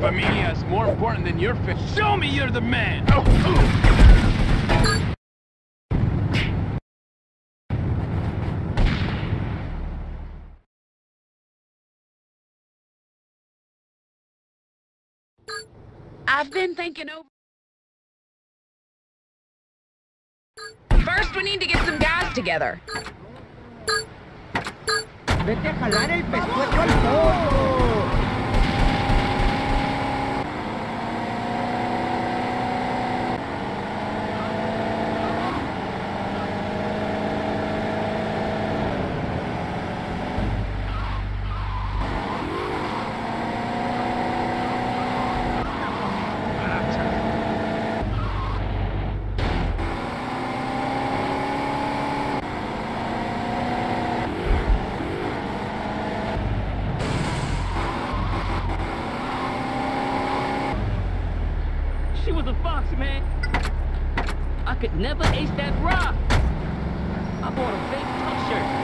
familia is more important than your fish. Show me you're the man! Oh, I've been thinking over... First, we need to get some guys together. ¡Vete a jalar el pescuezo al fondo! She was a fox, man. I could never ace that rock. I bought a fake tough shirt.